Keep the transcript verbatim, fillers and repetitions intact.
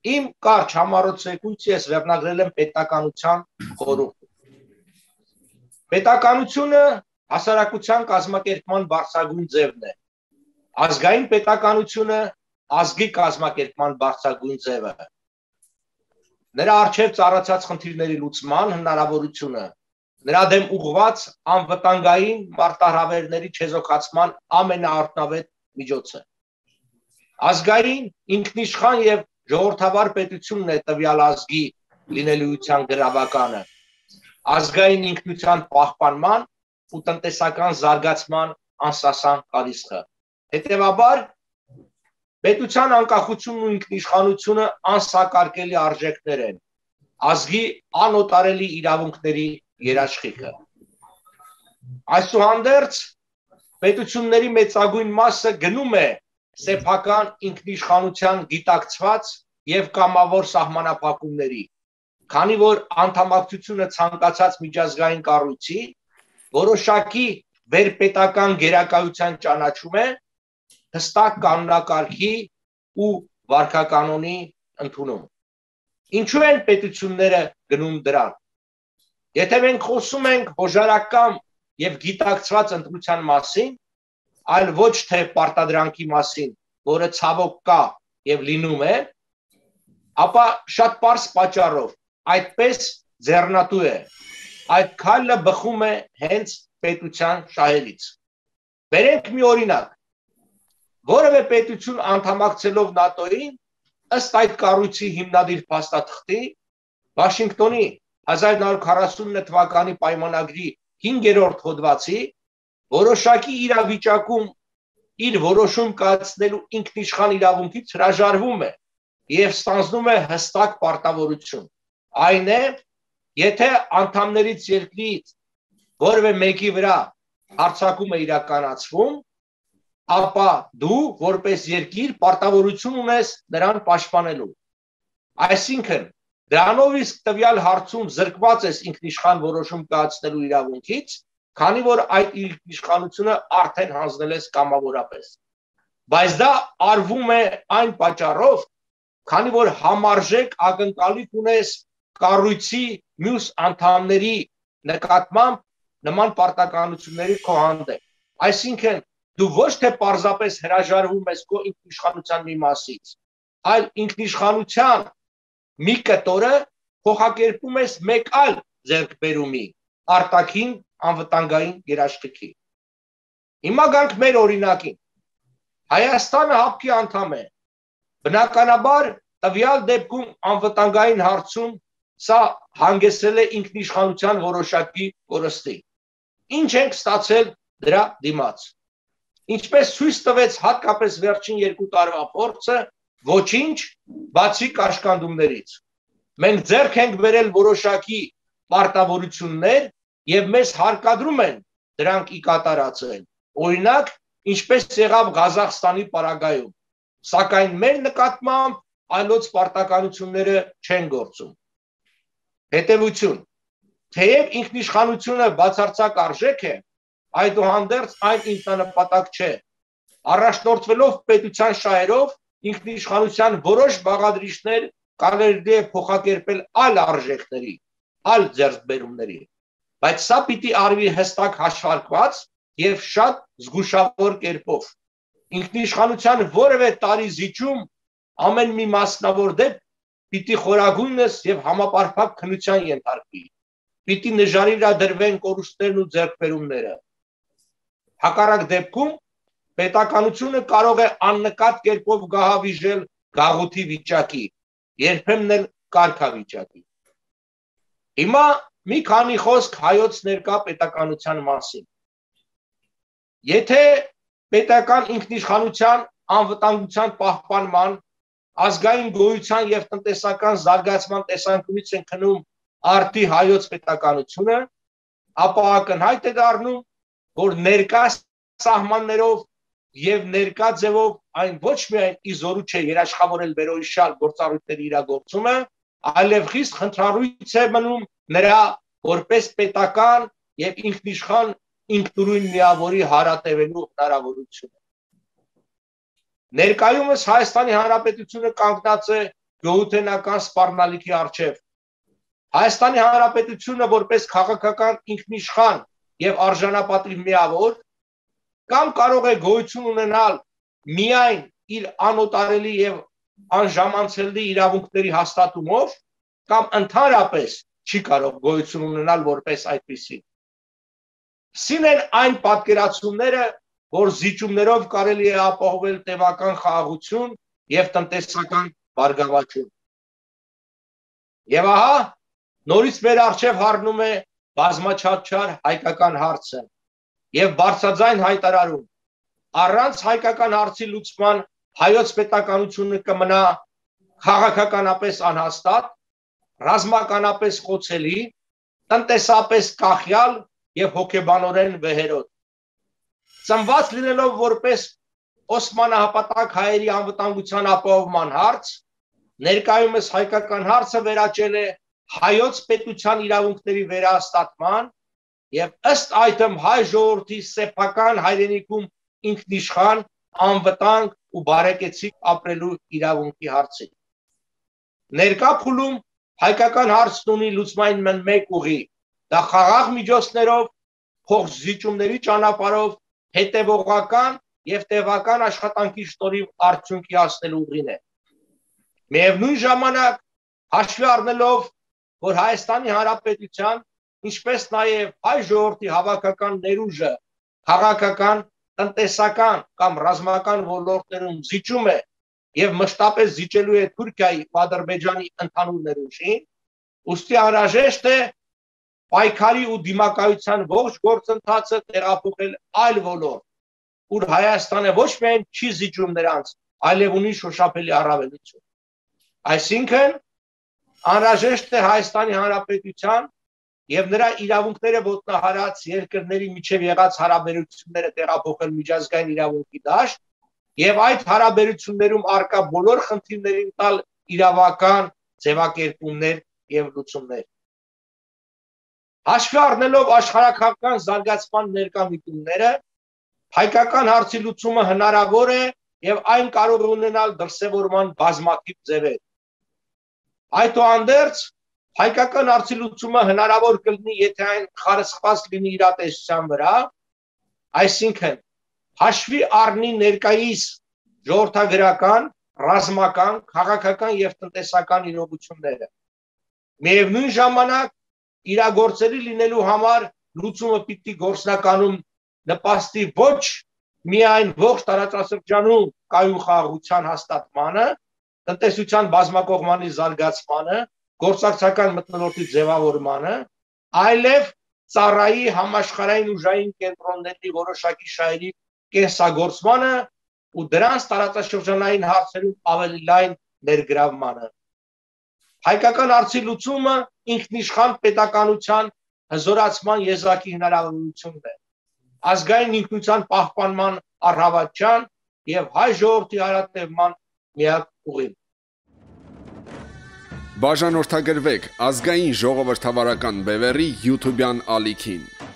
Իմ կարճ համառոցեկույցի ես վերնագրել եմ պետականության խորհուրդ։ Պետականությունը հասարակության կազմակերպման բարձրագույն ձևն է։ Ազգային պետականությունը ազգի կազմակերպման բարձրագույն ձևը։ Նրա առջև ծառացած խնդիրների լուծման հնարավորությունը, նրա դեմ ուղղված անվտանգային մարտահրավերների չեզոքացման ամենաարդյունավետ միջոցը։ Ազգային, ինքնիշխան եւ ժողովրդավար պետությունն է տվյալ ազգի լինելիության գրավականը, ազգային ինքնության պահպանման ու տնտեսական զարգացման անսասան կարիწყը։ Հետևաբար, պետության անկախությունն ու ինքնիշխանությունը անսակարկելի արժեքներ են, ազգի անօտարելի իրավունքների երաշխիքը։ Այսուհանդերձ, պետությունների մեծագույն մասը գնում է սեփական ինքնիշխանության գիտակցված եւ կամավոր սահմանափակումների, քանի որ անդամակցությունը ցանկացած միջազգային կառույցի որոշակի վերպետական գերակայության ճանաչում է հստակ կանոնակարգի ու վարքականոնի ընդունում։ Ինչու են պետությունները գնում դրան։ Եթե մենք խոսում ենք հոժարական եւ գիտակցված ընտրության մասին, այլ ոչ թե պարտադրանքի մասին, որը ցավոք կա եւ լինում է, ապա շատ պարզ պատճառով այդպես ձեռնատու է, այդ քայլը բխում է հենց պետության շահերից։ Բերենք մի օրինակ, որևէ պետություն անդամակցելով նատոյին, ըստ այդ կառույցի հիմնադիր փաստաթղթի, Վաշինգտոնի հազար նոր քառասունինը թվականի պայմանագրի հինգերորդ հոդվածի որոշակի իրավիճակում իր որոշում կայացնելու ինքնիշխան իրավունքից հրաժարվում է եւ ստանձնում է հստակ պարտավորություն։ Այն է, եթե անդամներից երկրից որևէ մեկի վրա հարձակում է իրականացվում, ապա դու որպես երկիր պարտավորություն ունես նրան պաշտպանելու։ Այսինքն, դրանով իսկ տվյալ հարցում զրկված ես ինքնիշխան որոշում կայացնելու իրավունքից, քանի որ այդ ինքնիշխանությունը արդեն հանձնել ես կամավորապես։ Բայց դա արվում է այն պատճառով, քանի որ համարժեք ակնկալիք ունես կառույցի մյուս անդամների նկատմամբ նման պարտականությունների քո հանդեպ։ Այսինքն, դու ոչ թե պարզապես հրաժարվում ես քո ինքնիշխանության մի մասից, այլ ինքնիշխանության մի կտորը փոխակերպում ես մեկ այլ ձեռքբերումի, արտաքին անվտանգային երաշխիքի։ Հիմա գանք մեր օրինակին։ Հայաստանը հապկի անդամ է։ Բնականաբար տվյալ դեպքում անվտանգային հարցում սա հանգեցրել է ինքնիշխանության որոշակի կորստի։ Ինչ ենք ստացել դրա դիմաց։ Ինչպես ցույց տվեց հատկապես վերջին երկու տարվա փորձը, ոչինչ բացի կաշկանդումներից։ Մենք ձեռք ենք բերել որոշակի պարտավորություններ եւ մեզ հարկադրում են դրանք ի կատարածել։ Օրինակ, ինչպես եղավ Ղազախստանի պարագայում, սակայն մեր նկատմամբ այլոց պարտականությունները չեն գործում։ Հետևություն, թեև ինքնիշխանությունը բացարձակ արժեք է, այդուհանդերձ այն ինքնանպատակ չէ։ Առաջնորդվելով պետության շահերով ինքնիշխանության որոշ բաղադրիչներ կարելի է փոխակերպել այլ արժեքների, այլ ձեռքբերումների, բայց սա պիտի արվի հստակ հաշվարկված եւ շատ զգուշավոր կերպով։ Ինքնիշխանության որևէ տարի զիջում ամեն մի մասնավոր դեպք պիտի խորագույնս եւ համապարփակ քննության ենթարկվի։ Պիտի նժարի վրա դրվեն կորուստներն ու ձեռքբերումները։ Հակառակ դեպքում պետականությունը կարող է աննկատ կերպով գահավիժել գաղութի վիճակի, երբեմն էլ կարգավիճակի։ Հիմա մի քանի խոսք հայոց ներկա պետականության մասին։ Եթե պետական ինքնիշխանության անվտանգության պահպանման, ազգային գոյության եւ տնտեսական զարգացման տեսանկյունից են քնում արդի հայոց պետականությունը, ապա ակնհայտ է դառնում, որ ներկա սահմաններով եւ ներկա ձևով այն ոչ միայն իզորու չէ երաշխավորել վերոհիշյալ գործառույթների իրագործումը, այլև խիստ խնդրառույց է մնում նրա որպես պետական եւ ինքնիշխան ինքնուրույն միավորի հարատևելու հնարավորությունը։ Ներկայումս Հայաստանի Հանրապետությունը կանգնած է գոհութենական սպառնալիքի առջև։ Հայաստանի Հանրապետությունը որպես քաղաքական ինքնիշխան եւ արժանապատիվ միավոր կամ կարող է գոյություն ունենալ միայն իր անօտարելի եւ անժամանցելի իրավունքների հաստատումով կամ ընդհանրապես չի կարող գոյություն ունենալ որպես այդպիսի։ Սին են այն պատկերացումները, որ զիջումներով կարելի է ապահովել տևական խաղաղություն եւ տնտեսական բարգավաճում։ Եվ ահա նորից մեր առջև հառնում է բազմաչափչար հայկական հարցը եւ բարձրաձայն հայտարարում առանց հայկական հարցի լուծման հայոց պետականությունը կմնա քաղաքականապես անհաստատ, ռազմականապես խոցելի, տնտեսապես կախյալ եւ հոգեբանորեն վեհերոտ։ Ծնված լինելով որպես Օսմանահպատակ հայերի անվտանգության ապահովման հարց, ներկայումս հայկական հարցը վերաճել է հայոց պետության իրավունքների վերահաստատման եւ ըստ այդմ հայ ժողովրդի սեփական հայրենիքում ինքնիշխան, անվտանգ ու բարեկեցիկ ապրելու իրավունքի հարցի։ Ներկա փուլում հայկական հարցն ունի լուծման մեկ ուղի, դա խաղաղ միջոցներով, փոխզիջումների ճանապարհով հետևողական եւ տևական աշխատանքի շնորհիվ արդյունքի հասնելու ուղին է։ Միևնույն ժամանակ հաշվի առնելով, որ Հայաստանի Հանրապետության, ինչպես նաեւ հայ ժողովրդի հավաքական ներուժը քաղաքական, տնտեսական կամ ռազմական ոլորտներում զիջում է եւ մշտապես զիջելու է Թուրքիայի ու Ադրբեջանի ընդհանուր ներուժին, ուստի անհրաժեշտ է պայքարի ու դիմակայության ողջ գործընթացը տեղափոխել այլ ոլորտ, ուր Հայաստանը ոչ միայն չի զիջում նրանց, այլև ունի շոշափելի առավելություն։ Այսինքն անհրաժեշտ է Հայաստանի Հանրապետության եւ նրա իրավունքները ոտնահարած երկրների միջև եղած հարաբերությունները տեղափոխել միջազգային իրավունքի դաշտ եւ այդ հարաբերություններում արկա բոլոր խնդիրներին տալ իրավական ձևակերպումներ եւ լուծումներ։ Հաշվի առնելով աշխարհակաղակական զարգացման ներկա միտումները, հայկական հարցի լուծումը հնարավոր է եւ այն կարող է ունենալ դրսեւորման բազմաթիվ ձևեր։ Այդուհանդերձ հայկական հարցի լուծումը հնարավոր կլինի, եթե այն խարսխված լինի իրատեսության վրա, այսինքն հաշվի առնի ներկայիս ժողովրդագրական, ռազմական, քաղաքական եւ տնտեսական իրողությունները։ Միևնույն ժամանակ իրագործելի լինելու համար լուծումը պիտի գործնականում նպաստի ոչ միայն ողջ տարածաշրջանում կայուն խաղաղության հաստատմանը, տնտեսության բազմակողմանի զարգացմանը, գործակցական մթնոլորտի ձևավորմանը, այլև ծառայի համաշխարհային ուժային կենտրոնների որոշակի շահերի կենսագործմանը ու դրանց տարածաշրջանային հարցերում ավելի լայն ներգրավմանը։ Հայկական հարցի լուծումը ինքնիշխան պետականության հզորացման եզակի հնարավորությունն է, ազգային ինքնության պահպանման առավելության եւ հայ ժողովրդի հարատևման միակ ուղին։ Բաժանորդագրվեք ազգային ժողովրդավարական բևեռի YouTube-յան ալիքին։